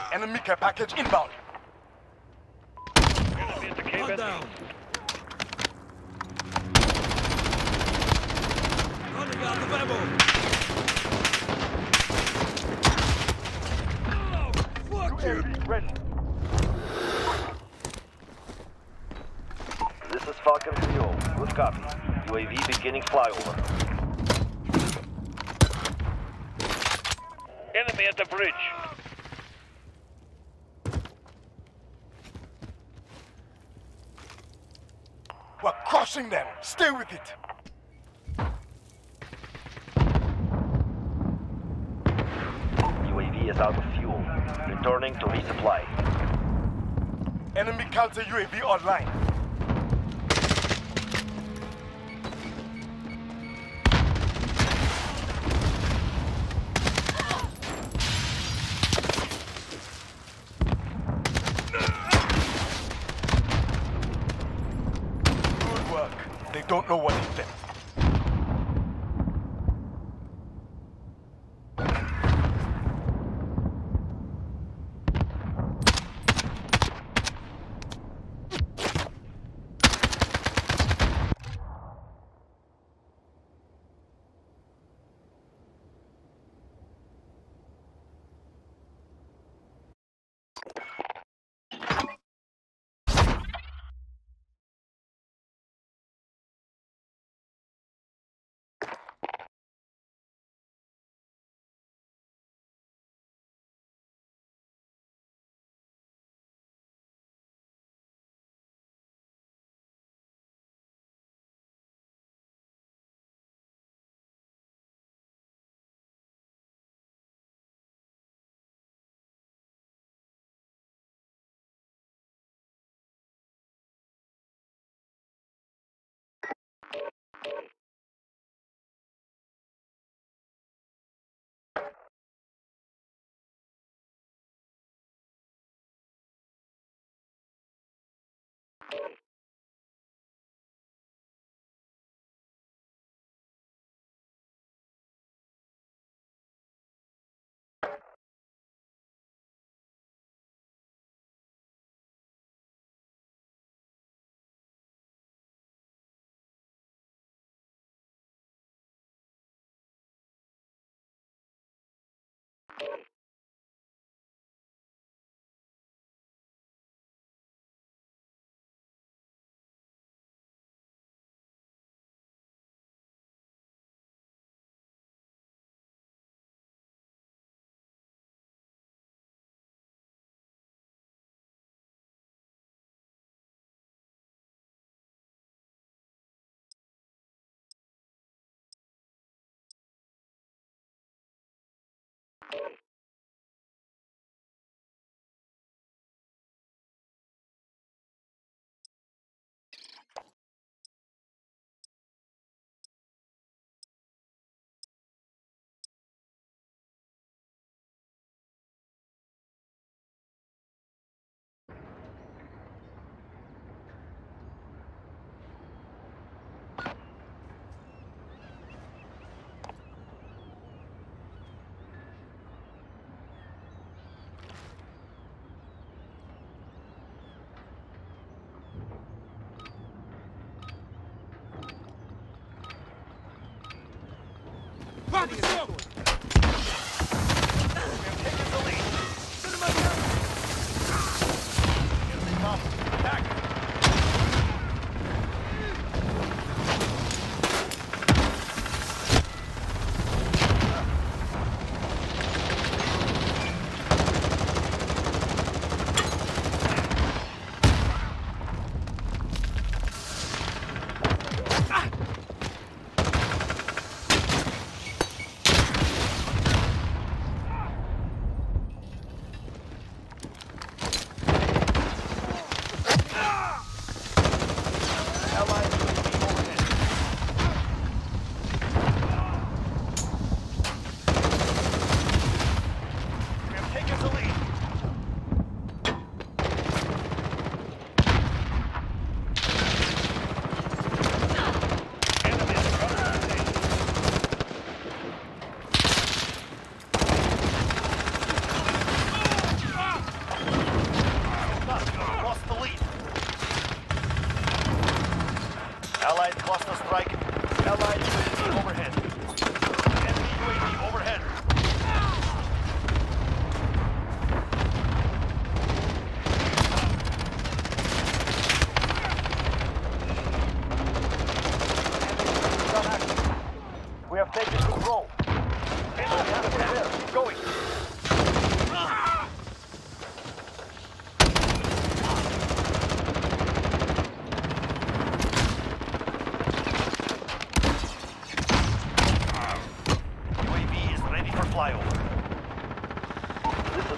Enemy care package inbound. Enemy at the cave entrance. Down. Running out of ammo. Oh, fuck you. UAV ready. This is Falcon 3-0. Good copy. UAV beginning flyover. Enemy at the bridge. We're crushing them. Stay with it. UAV is out of fuel. Returning to resupply. Enemy counter UAV online. Good work. They don't know what hit them. Fuck you.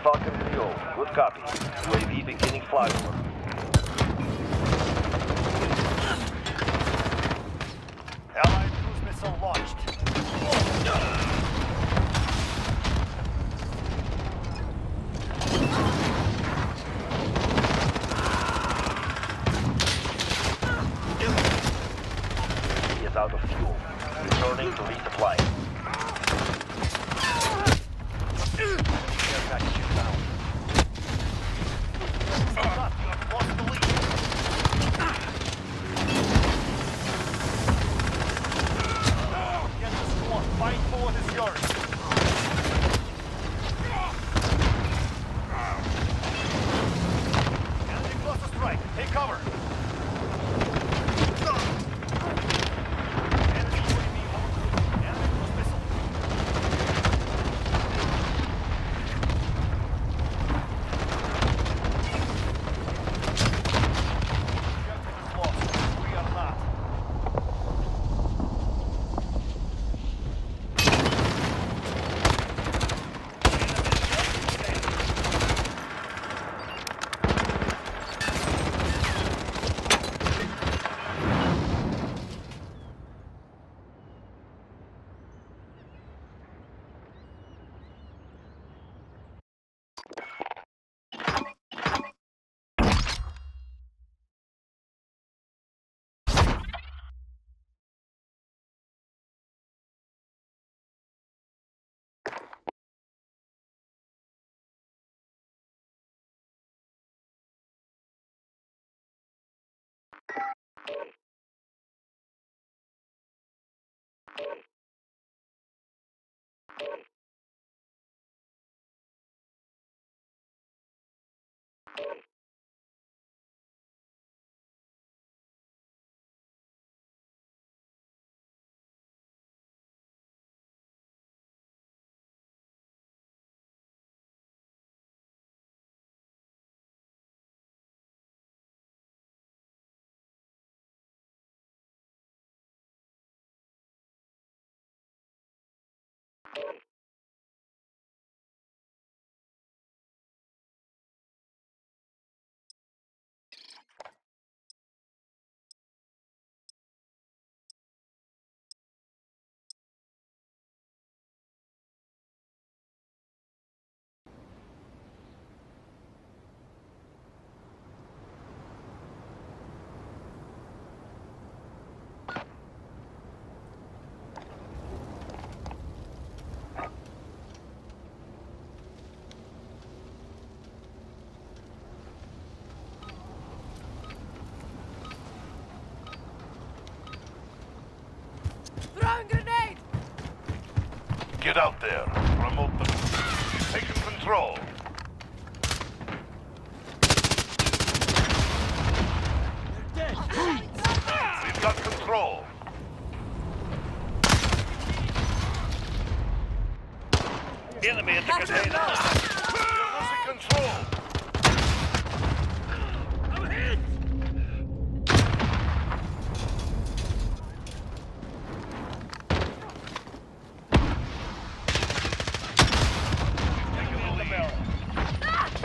Falcon 3-0. Good copy. UAV beginning flyover. Allied cruise missile launched. He is out of fuel. Returning to resupply. Care package inbound. Scott, you have lost the lead. Get the squad. Fight forward is yours. Enemy cluster strike. Take cover. Enemy UAV overcruised. Enemy cruise missile. Objective is lost. We are not. Throwing grenade! Get out there. Promote them. You've taken control. Dead. We've got control. Enemy at the container. You're losing control. I'm hit! Enemy at the barrel.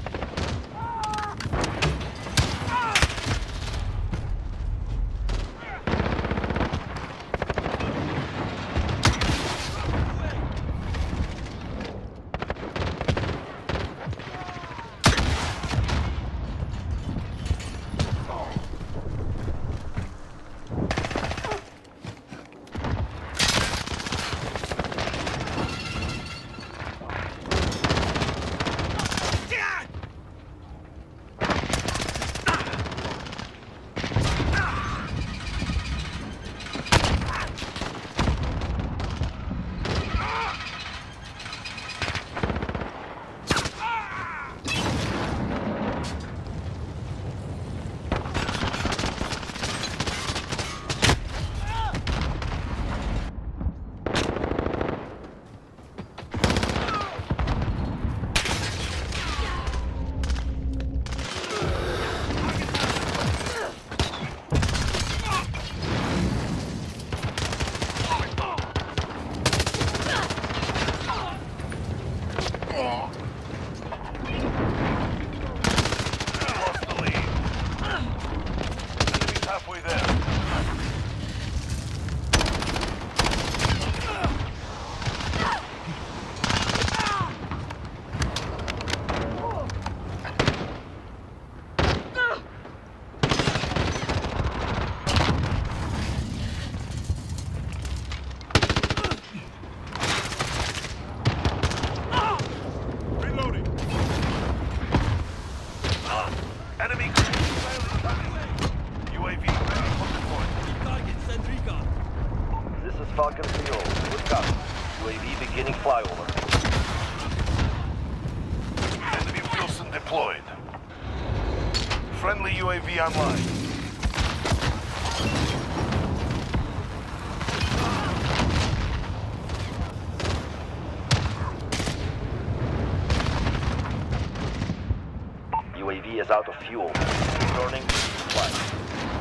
Friendly UAV online. UAV is out of fuel. Returning to flight.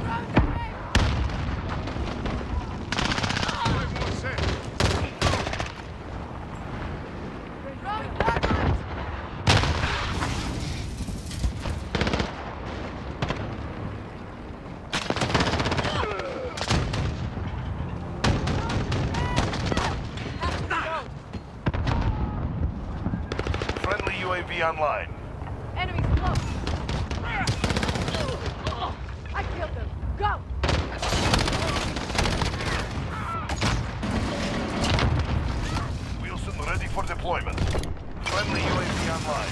Friendly UAV online. Enemies close. I killed them. Go! Wilson ready for deployment. Friendly UAV online.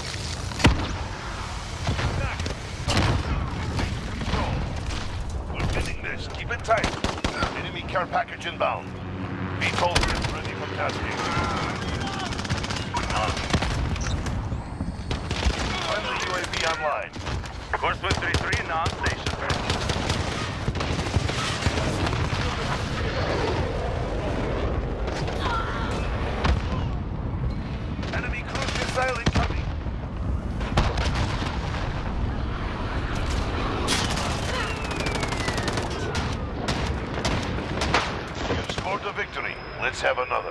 Control. We're winning this. Keep it tight. Enemy care package inbound. VTOL is ready for tasking. Friendly UAV online. Course 133 now on station. Enemy cruise missile incoming. You scored a victory. Let's have another.